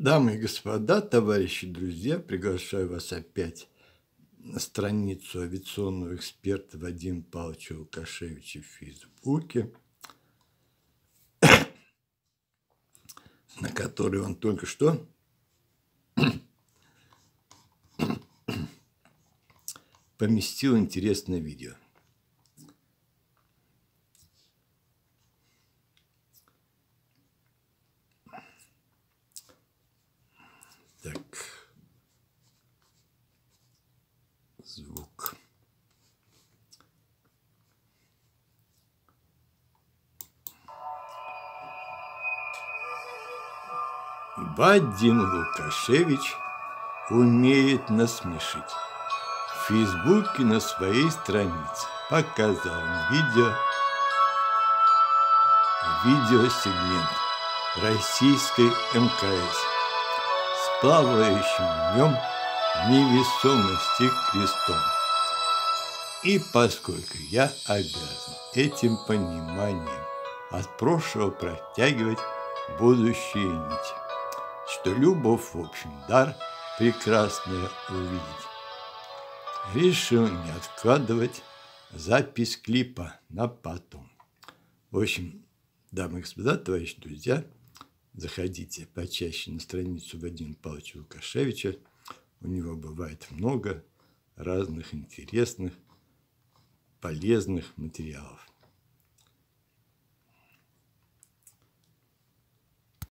Дамы и господа, товарищи, друзья, приглашаю вас опять на страницу авиационного эксперта Вадима Павловича Лукашевича в Фейсбуке, на которой он только что поместил интересное видео. Так, звук. Вадим Лукашевич умеет насмешить. В Фейсбуке на своей странице показал видеосегмент российской МКС с плавающим в нем невесомости крестом. И поскольку я обязан этим пониманием от прошлого протягивать будущие нити, что любовь, в общем, дар прекрасное увидеть, решил не откладывать запись клипа на потом. В общем, дамы и господа, товарищи, друзья, заходите почаще на страницу Вадима Павловича Лукашевича. У него бывает много разных интересных, полезных материалов.